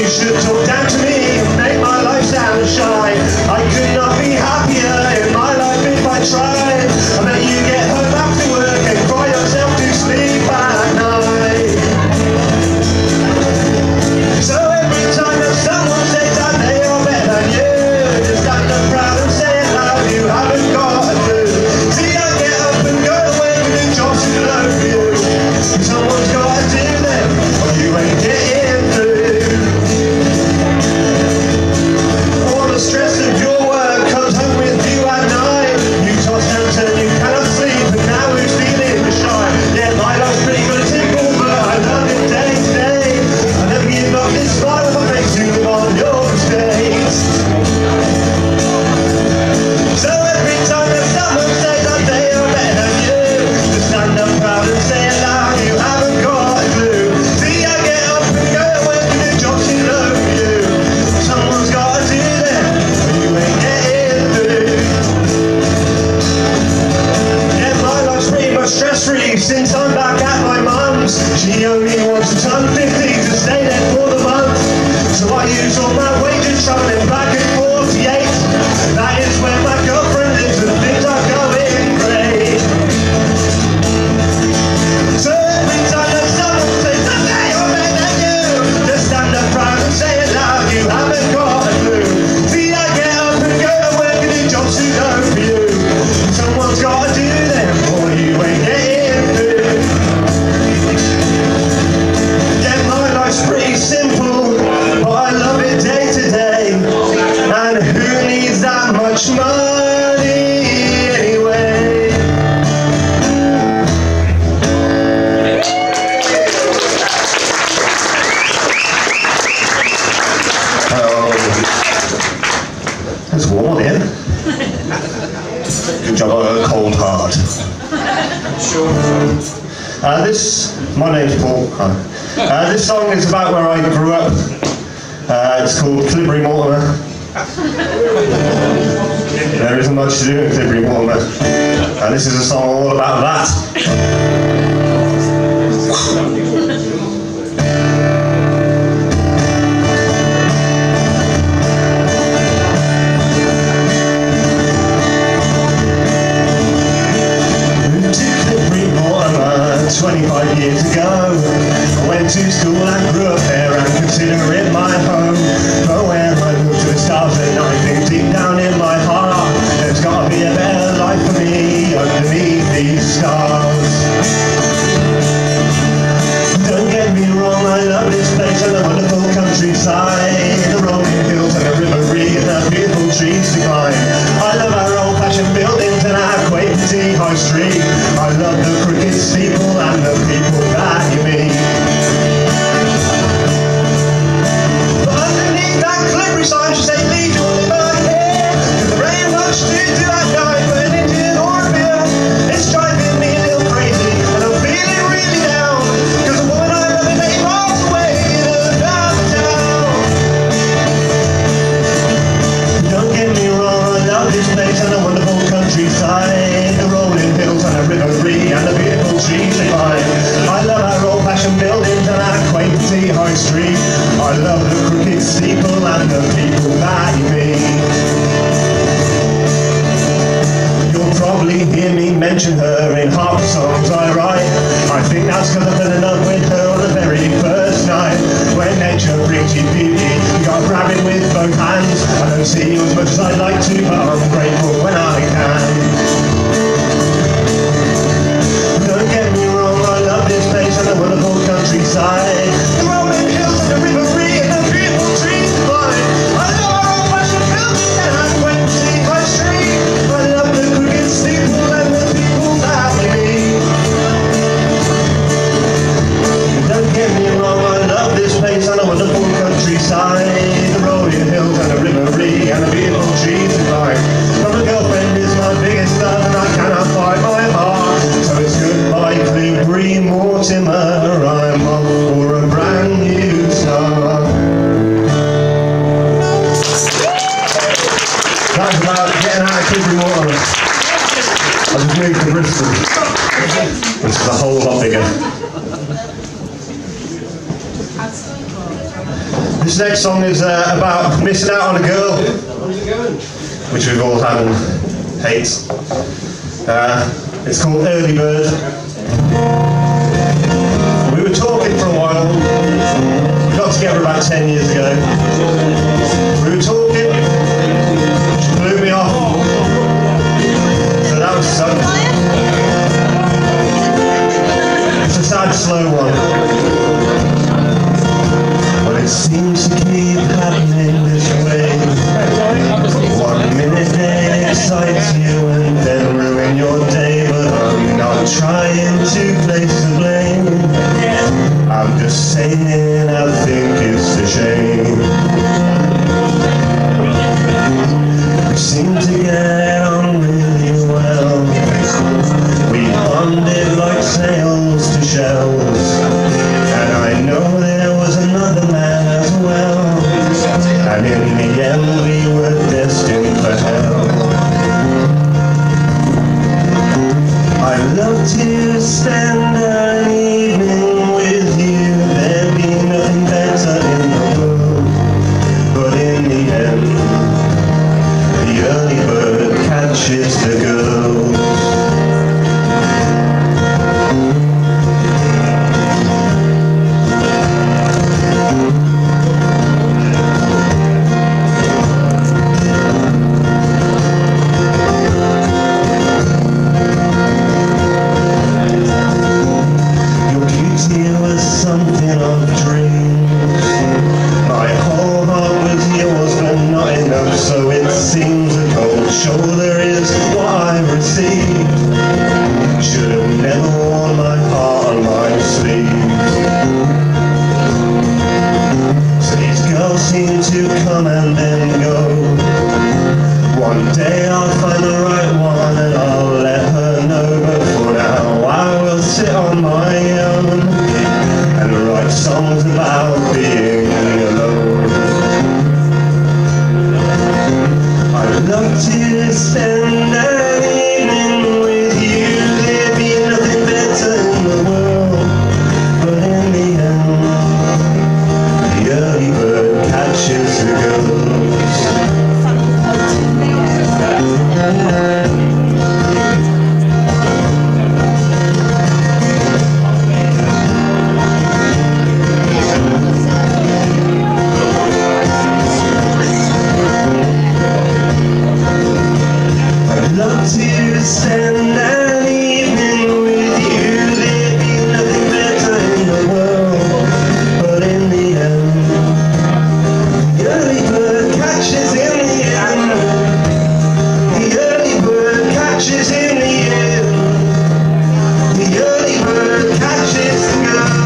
you should talk down to me and make my life sound shy. I could not be happier in my life if I tried. I bet you get home after work and cry yourself to sleep at night. So every time that someone says that they are better than you, just stand up proud and say it loud, you haven't got a clue. See, I get up and go away with the jobs too low for you. Someone's got to do them or you ain't getting through. All the stress of your work comes home with you at night. You toss and turn, you cannot sleep, and now who's feeling the shy? Yeah, my life's pretty good and simple, but I love it day to day. I never give up this smile if I make you on your mistakes. So every time that someone says that they are better than you, just stand up proud and say it loud, you haven't got a clue. See, I get up and go away with the jobs too low for you. Someone's got to do them, or you ain't getting through. Yeah, my life's pretty much stress-free since I'm back at my mum's. She only wants to turn 50 to stay there for the month. So I use all my wages travelling back and 48. That is where my girlfriend lives and things are going great. So every time that someone says that they are better than you, just stand up proud and say it loud, you haven't got a clue. See, I get up and go to work and do jobs too low for you. Someone's got to do them or you ain't getting through. Yeah, my life's pretty simple, but I love it day to day. And who needs that much money anyway? It's warm in. Good job, I got a cold heart. My name's Paul. This song is about where I grew up. It's called Clibbery Mortimer. There isn't much to do in Clibbery Mortimer. And this is a song all about that. Moved to Clibbery Mortimer 25 years ago. I went to school and grew up there and consider it my home. But when I look to the stars at night, think deep down in my heart, there's gotta be a better life for me underneath these stars. Don't get me wrong, I love this place and the wonderful countryside, the rolling hills and the river and the beautiful trees to climb. I love our old-fashioned buildings and our quaint high street. I love the crooked steeple and the people that you meet. But underneath that Clibbery sign should say leave your liver here, 'cause there ain't much to do at night but an Indian or a beer. It's driving me a little crazy and I'm feeling really down, 'cause the woman I love is 8 miles away in another town. Don't get me wrong, I love this place and the wonderful countryside, the rolling hills and the river and the beautiful trees they climb. I love our old-fashioned buildings and our quaint high street. I love the crooked steeple and the people that you meet. You'll probably hear me mention her in half the songs I write. I think that's because I fell in love with her on the very first night. When nature brings you beauty, you gotta grab it with both hands. I don't see you as much as I'd like to, but I'm grateful when I can. Don't get me wrong, I love this place and the wonderful countryside, the rolling hills and the river and the beautiful trees to climb. I love our old-fashioned buildings and our quaint high street. I love the crooked steeple and the people that we meet. Don't get me wrong, I love this place and the wonderful countryside, the rolling hills and the river and the beautiful trees to climb. But my girlfriend is my biggest love and I cannot fight my heart. So it's goodbye Clibbery Mortimer, I'm off for This next song is about missing out on a girl, which we've all had and hate. It's called Early Bird. We were talking for a while. We got together about 10 years ago. We were talking. She blew me off. So that was something. It's a sad, slow one. But it seems to keep happening this way. 1 minute they excite you and then ruin your day. But I'm not trying to place the blame. I'm just saying I think it's a shame. We seem to get on really well. We bonded like sails to shells. And I know there was another man as well. And in the end we were destined for hell. I'd love to spend an evening with you. There'd be nothing better in the world. But in the end, the early bird catches the girls. So it seems a cold shoulder is what I received. Should have never worn my heart on my sleeve. So these girls seem to come and then go. One day I'll find the right one and I'll let her know. But for now I will sit on my own and write songs about being alone. I'd love to spend an evening with you. There'd be nothing better in the world. But in the end, the early bird catches the girls. To spend an evening with you. There'd be nothing better in the world. But in the end, the early bird catches in the end. The early bird catches in the end. The early bird catches the girl.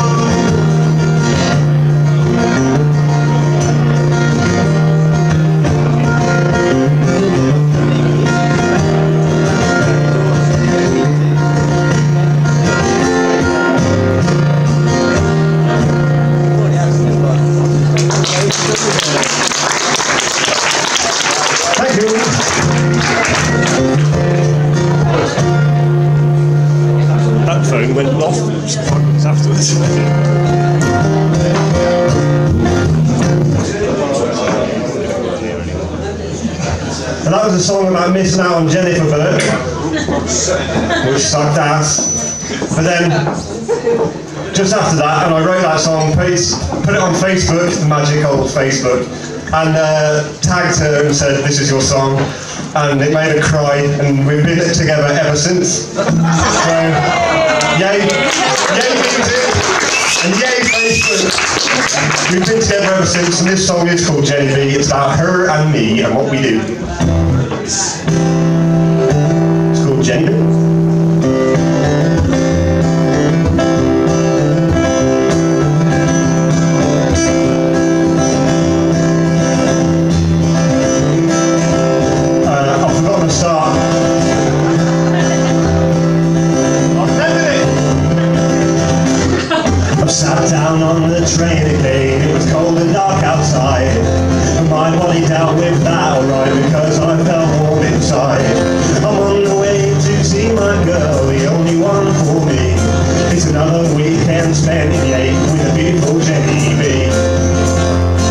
Thank you. That phone went off 5 minutes afterwards. And that was a song about missing out on Jennifer Burke, which sucked ass. But then, just after that, and I wrote that song, put it on Facebook, the magic old Facebook, and tagged her and said, "This is your song," and it made her cry, and we've been together ever since. So, yay music, and yay Facebook. We've been together ever since, and this song is called Jenny B. It's about her and me and what we do. It's called Jenny B. Sat down on the train again, it was cold and dark outside. My body dealt with that alright because I felt warm inside. I'm on the way to see my girl, the only one for me. It's another weekend spent in Yate with a beautiful Jenny B.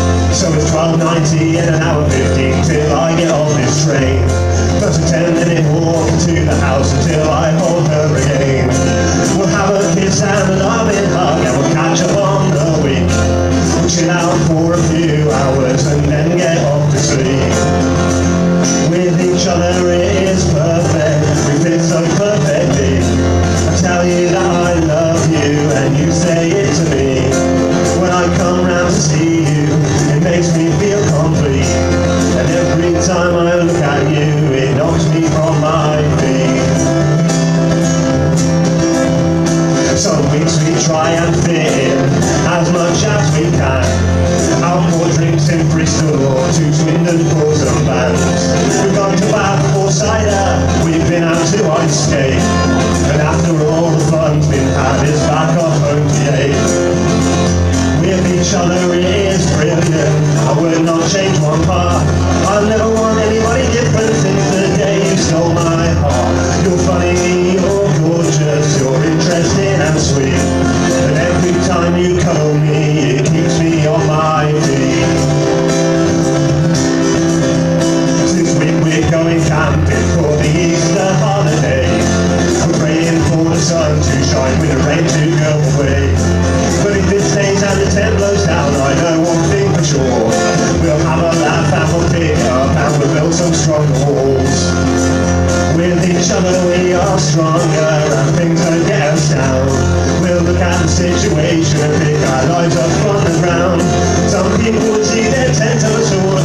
90 in an hour 15 till I get off this train. Plus a 10-minute walk to the house until I hold her again. We'll have a kiss and a loving hug and we'll catch up on the week. We'll chill out for a few hours and then get off to sleep. With each other it is perfect, we fit so perfectly. I tell you that I love you and you say it to me. When I come round to see you, it makes me feel complete. And every time I look at you, it knocks me from my feet. Some weeks we try and fit in as much as we can. Out for drinks in Bristol or to Swindon for some bands. We've gone to Bath for cider, we've been out to ice skate. And after all the fun's been had, it's back off home to Yate. With each other it is brilliant, I would not change one part. I'll never want anybody different since the day you stole my heart. You're funny, you're gorgeous, you're interesting and sweet. And every time you cuddle me, it keeps me on my feet. Since we're going camping for the Easter holiday, we're praying for the sun to shine with the rain to go away. But if it stays and the tent blows down, I know one thing for sure. We'll have a laugh and we'll pick up and we'll build some strong walls. With each other we are stronger and things don't get us down. We'll look at the situation and pick our lives up from the ground. Some people would see their tent on a sword,